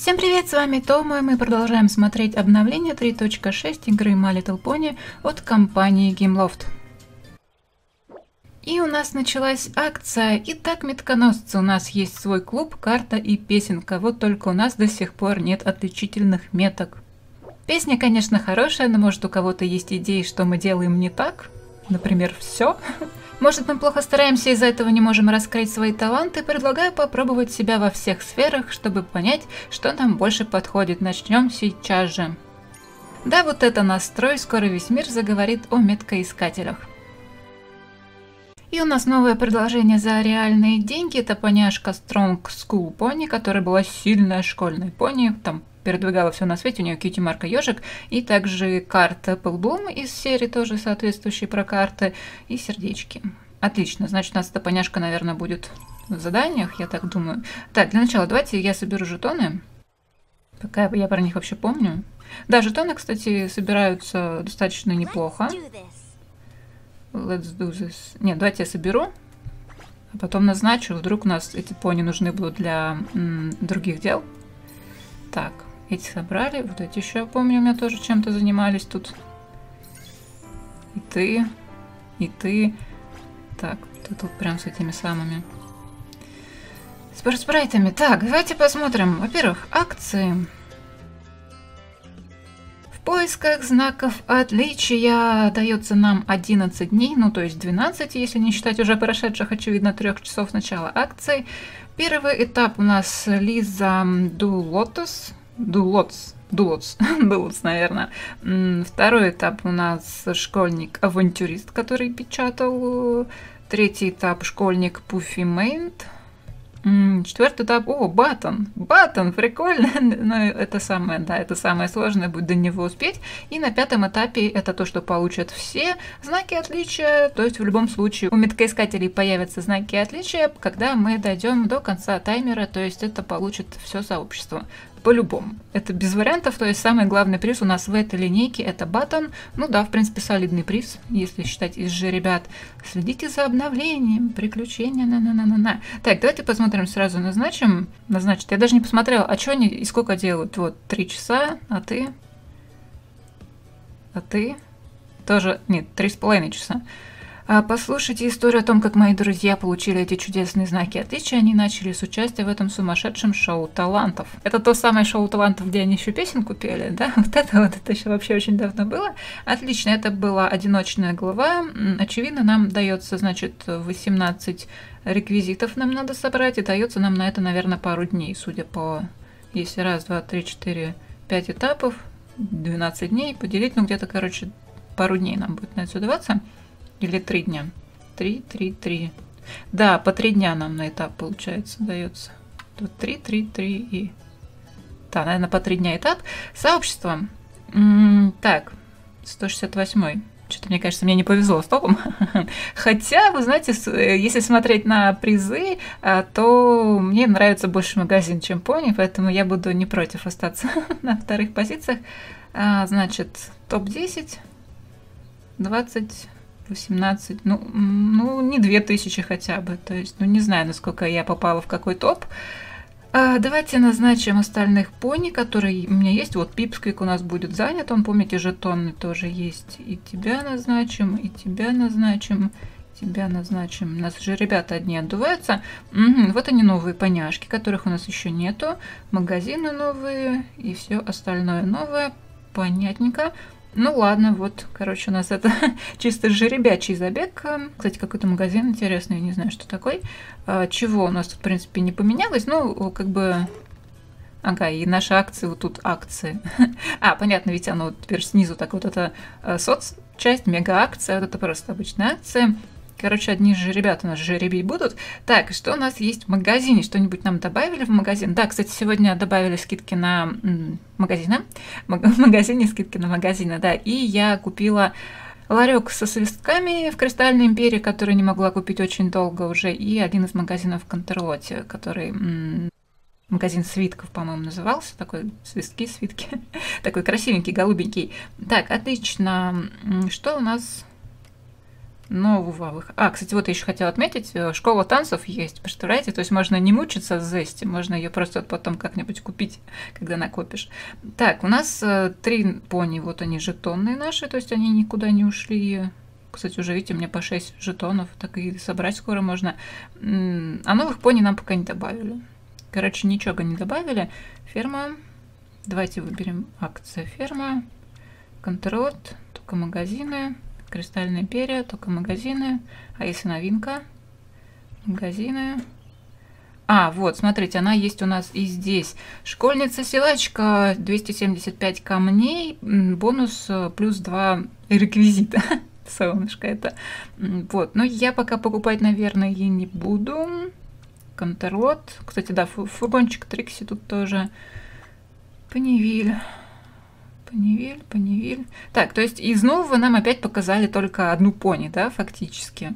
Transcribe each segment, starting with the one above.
Всем привет, с вами Тома, и мы продолжаем смотреть обновление 3.6 игры My Little Pony от компании Gameloft. И у нас началась акция. Итак, метконосцы, у нас есть свой клуб, карта и песенка, вот только у нас до сих пор нет отличительных меток. Песня, конечно, хорошая, но может у кого-то есть идеи, что мы делаем не так, например, все. Может, мы плохо стараемся, из-за этого не можем раскрыть свои таланты. Предлагаю попробовать себя во всех сферах, чтобы понять, что нам больше подходит. Начнем сейчас же. Да, вот это настрой, скоро весь мир заговорит о меткоискателях. И у нас новое предложение за реальные деньги. Это поняшка Strong School Pony, которая была сильная школьная пони. Там передвигала все на свете, у нее Кьюти Марка ежик, и также карта Apple Bloom из серии, тоже соответствующие про карты, и сердечки. Отлично, значит, у нас эта поняшка, наверное, будет в заданиях, я так думаю. Так, для начала давайте я соберу жетоны, пока я про них вообще помню. Да, жетоны, кстати, собираются достаточно неплохо. Let's do this. Нет, давайте я соберу, а потом назначу, вдруг у нас эти пони нужны будут для других дел. Так. Эти собрали, вот эти еще, я помню, у меня тоже чем-то занимались тут. И ты, и ты. Так, ты тут прям с этими самыми. С спрайтами. Так, давайте посмотрим. Во-первых, акции. В поисках знаков отличия дается нам 11 дней, ну то есть 12, если не считать уже прошедших, очевидно, 3 часов с начала акции. Первый этап у нас Лиза Дулотс, наверное. Второй этап у нас школьник-авантюрист, который печатал. Третий этап школьник Пуффи Мейнт. Четвертый этап, Баттон, прикольно, но это самое, да, это самое сложное, будет до него успеть. И на пятом этапе это то, что получат все знаки отличия, то есть в любом случае у меткоискателей появятся знаки отличия, когда мы дойдем до конца таймера, то есть это получит все сообщество. По-любому. Это без вариантов, то есть самый главный приз у нас в этой линейке это Баттон. Ну да, в принципе, солидный приз, если считать из же ребят. Следите за обновлением, приключения, на-на-на-на-на. Так, давайте посмотрим, сразу назначим. Назначить. Я даже не посмотрела, а что они и сколько делают. Вот, 3 часа, а ты? А ты? Тоже, нет, 3,5 часа. Послушайте историю о том, как мои друзья получили эти чудесные знаки отличия. Они начали с участия в этом сумасшедшем шоу талантов. Это то самое шоу талантов, где они еще песенку пели, да? Вот это еще вообще очень давно было. Отлично, это была одиночная глава. Очевидно, нам дается, значит, 18 реквизитов нам надо собрать, и дается нам на это, наверное, пару дней, судя по... Если раз, два, три, четыре, 5 этапов, 12 дней поделить, ну где-то, короче, пару дней нам будет на это даваться. Или 3 дня. 3. Да, по 3 дня нам на этап, получается, дается. Тут 3 и... Да, наверное, по 3 дня этап. Сообщество. Так, 168-й. Что-то, мне кажется, мне не повезло с топом. Хотя, вы знаете, если смотреть на призы, то мне нравится больше магазин, чем пони, поэтому я буду не против остаться на вторых позициях. Значит, топ-10, 20... 18, ну, не 2000 хотя бы, то есть, ну, не знаю, насколько я попала в какой топ. Давайте назначим остальных пони, которые у меня есть. Вот Пипсквик у нас будет занят, он, помните, жетоны тоже есть. И тебя назначим, и тебя назначим, тебя назначим. У нас же ребята одни отдуваются. Вот они новые поняшки, которых у нас еще нету. Магазины новые и все остальное новое. Понятненько. Ну ладно, вот, короче, у нас это чисто жеребячий забег. Кстати, какой-то магазин интересный, я не знаю, что такой. Чего у нас тут, в принципе, не поменялось. Ну, как бы... Ага, и наши акции, вот тут акции. Понятно, ведь оно теперь снизу так вот это соцчасть, мега-акция, вот это просто обычная акция. Короче, одни же ребята у нас жеребить будут. Так, что у нас есть в магазине? Что-нибудь нам добавили в магазин? Да, кстати, сегодня добавили скидки на магазины. В магазине скидки на магазины, да. И я купила ларек со свистками в Кристальной империи, который не могла купить очень долго уже. И один из магазинов в Контерлоте, который... Магазин свитков, по-моему, назывался. Такой свитки. Такой красивенький, голубенький. Так, отлично. Что у нас... новых. Кстати, вот я еще хотела отметить, школа танцев есть, представляете? То есть можно не мучиться с Зести, можно ее просто потом как-нибудь купить, когда накопишь. Так, у нас 3 пони, вот они жетонные наши, то есть они никуда не ушли. Кстати, уже, видите, у меня по 6 жетонов, так и собрать скоро можно. А новых пони нам пока не добавили. Короче, ничего не добавили. Ферма. Давайте выберем акция ферма. Контролот, только магазины. Кристальная империя, только магазины. А если новинка? Магазины. Вот, смотрите, она есть у нас и здесь. Школьница-силачка, 275 камней, бонус плюс 2 реквизита. Солнышко это. Вот, но я пока покупать, наверное, и не буду. Контрлот. Кстати, да, фургончик Трикси тут тоже. Панивиль. Так, то есть из нового нам опять показали только одну пони, да, фактически.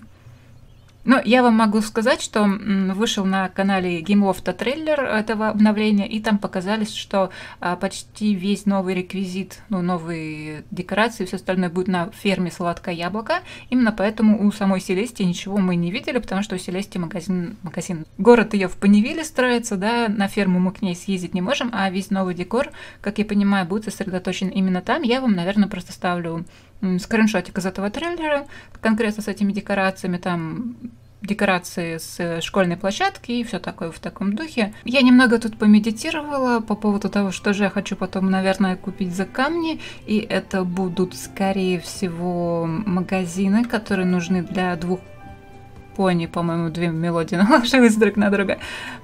Но я вам могу сказать, что вышел на канале Геймлофта трейлер этого обновления, и там показались, что почти весь новый реквизит, новые декорации, все остальное будет на ферме Сладкое Яблоко. Именно поэтому у самой Селестии ничего мы не видели, потому что у Селестии магазин. Город ее в Панивиле строится, да, на ферму мы к ней съездить не можем, а весь новый декор, как я понимаю, будет сосредоточен именно там. Я вам, наверное, просто ставлю скриншотик из этого трейлера, конкретно с этими декорациями, там декорации с школьной площадки и все такое в таком духе. Я немного тут помедитировала по поводу того, что же я хочу потом, наверное, купить за камни, и это будут, скорее всего, магазины, которые нужны для 2 пони, по-моему, 2 мелодии наложились друг на друга.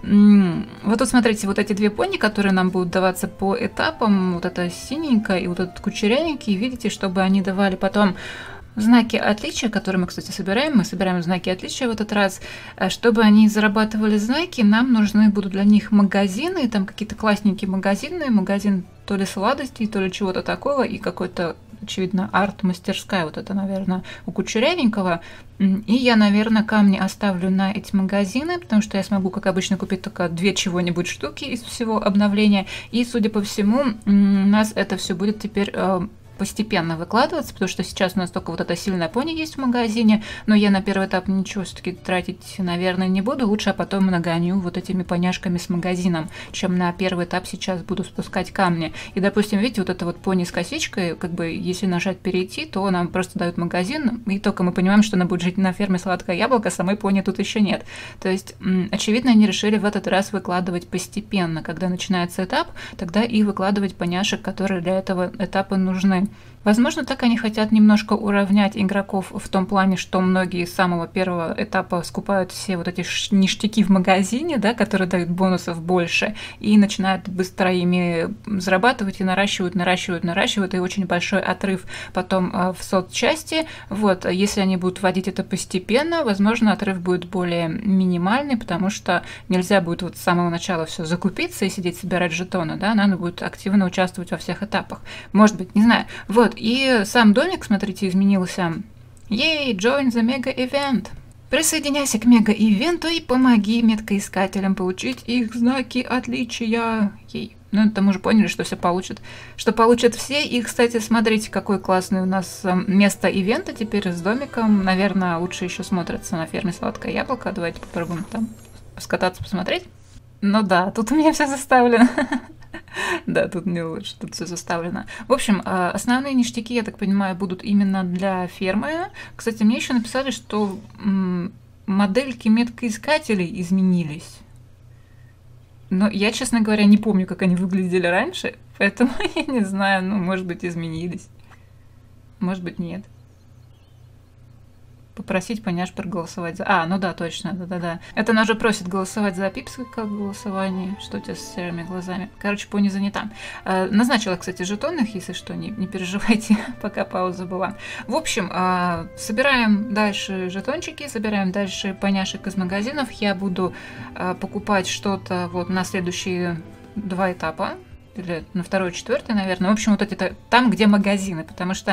Вот тут смотрите, вот эти 2 пони, которые нам будут даваться по этапам, вот это синенькое и вот этот кучерявенький, видите, чтобы они давали потом знаки отличия, которые мы, кстати, собираем. Мы собираем знаки отличия в этот раз. Чтобы они зарабатывали знаки, нам нужны будут для них магазины, там какие-то классненькие магазины, магазин то ли сладостей, то ли чего-то такого, и какой-то, очевидно, арт-мастерская, вот это, наверное, у Кучерявенького. И я, наверное, камни оставлю на эти магазины, потому что я смогу, как обычно, купить только 2 чего-нибудь штуки из всего обновления. И, судя по всему, у нас это все будет теперь постепенно выкладываться, потому что сейчас у нас только вот эта сильная пони есть в магазине, но я на первый этап ничего все-таки тратить, наверное, не буду. Лучше я потом нагоню вот этими поняшками с магазином, чем на первый этап сейчас буду спускать камни. И, допустим, видите, вот эта вот пони с косичкой, как бы, если нажать перейти, то нам просто дают магазин, и только мы понимаем, что она будет жить на ферме Сладкое Яблоко, самой пони тут еще нет. То есть, очевидно, они решили в этот раз выкладывать постепенно. Когда начинается этап, тогда и выкладывать поняшек, которые для этого этапа нужны. Возможно, так они хотят немножко уравнять игроков в том плане, что многие с самого первого этапа скупают все вот эти ништяки в магазине, да, которые дают бонусов больше, и начинают быстро ими зарабатывать и наращивают, и очень большой отрыв потом в соцчасти. Вот, если они будут вводить это постепенно, возможно, отрыв будет более минимальный, потому что нельзя будет вот с самого начала все закупиться и сидеть собирать жетоны, да, надо будет активно участвовать во всех этапах. Может быть, не знаю. Вот, и сам домик, смотрите, изменился. Ей, join the mega event. Присоединяйся к мега-ивенту и помоги меткоискателям получить их знаки отличия. Ей. Ну, это мы уже поняли, что все получат. Что получат все. И, кстати, смотрите, какой классный у нас место ивента теперь с домиком. Наверное, лучше еще смотрится на ферме Сладкое Яблоко. Давайте попробуем там скататься, посмотреть. Ну да, тут у меня все заставлено. Да, тут не лучше, тут все заставлено. В общем, основные ништяки, я так понимаю, будут именно для фермы. Кстати, мне еще написали, что модельки меткоискателей изменились. Но я, честно говоря, не помню, как они выглядели раньше, поэтому я не знаю, ну, может быть, изменились. Может быть, нет. Попросить поняш проголосовать за... ну да, точно, да-да-да. Это она уже просит голосовать за пипсы, как голосование. Что у тебя с серыми глазами? Короче, пони занята. Назначила, кстати, жетонных, если что, не переживайте, пока пауза была. В общем, собираем дальше жетончики, собираем дальше поняшек из магазинов. Я буду покупать что-то вот на следующие 2 этапа. или на второй, четвертый, наверное. В общем, вот это там, где магазины, потому что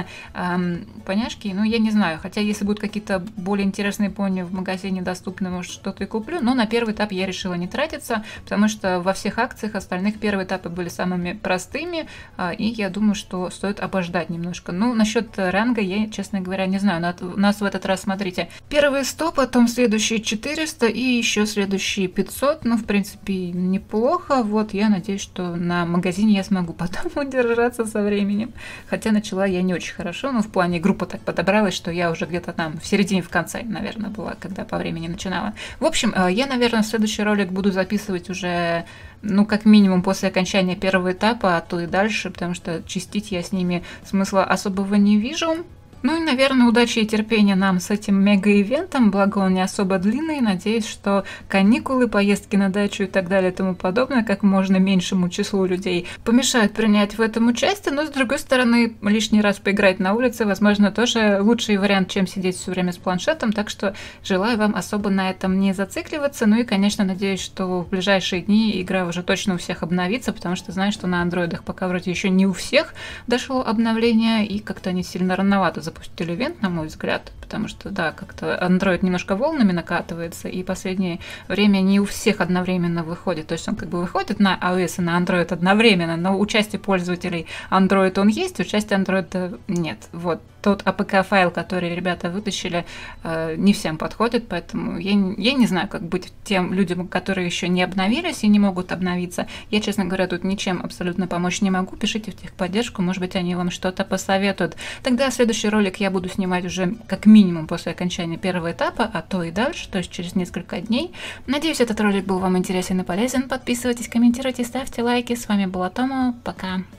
поняшки, ну, я не знаю, хотя если будут какие-то более интересные пони в магазине доступны, может, что-то и куплю, но на первый этап я решила не тратиться, потому что во всех акциях остальных первые этапы были самыми простыми, и я думаю, что стоит обождать немножко. Ну, насчет ранга я, честно говоря, не знаю. У нас в этот раз, смотрите, первые 100, потом следующие 400 и еще следующие 500. Ну, в принципе, неплохо. Вот, я надеюсь, что на магазине я смогу потом удержаться со временем. Хотя начала я не очень хорошо, но в плане группа так подобралась, что я уже где-то там в середине, в конце, наверное, была, когда по времени начинала. В общем, я, наверное, следующий ролик буду записывать уже, ну, как минимум после окончания первого этапа, а то и дальше, потому что чистить я с ними смысла особого не вижу. Ну и, наверное, удачи и терпения нам с этим мега-ивентом, благо он не особо длинный. Надеюсь, что каникулы, поездки на дачу и так далее и тому подобное как можно меньшему числу людей помешают принять в этом участие, но, с другой стороны, лишний раз поиграть на улице, возможно, тоже лучший вариант, чем сидеть все время с планшетом, так что желаю вам особо на этом не зацикливаться. Ну и, конечно, надеюсь, что в ближайшие дни игра уже точно у всех обновится, потому что знаю, что на андроидах пока вроде еще не у всех дошло обновление, и как-то они сильно рановато запустили ивент, на мой взгляд, потому что, да, как-то Android немножко волнами накатывается, и последнее время не у всех одновременно выходит. То есть он как бы выходит на iOS и на Android одновременно, но участие пользователей Android он есть, участия Android нет. Вот. Тот APK-файл, который ребята вытащили, не всем подходит, поэтому я не знаю, как быть тем людям, которые еще не обновились и не могут обновиться. Я, честно говоря, тут ничем абсолютно помочь не могу. Пишите в техподдержку, может быть, они вам что-то посоветуют. Тогда следующий ролик я буду снимать уже как минимум после окончания первого этапа, а то и дальше, то есть через несколько дней. Надеюсь, этот ролик был вам интересен и полезен. Подписывайтесь, комментируйте, ставьте лайки. С вами была Тома. Пока.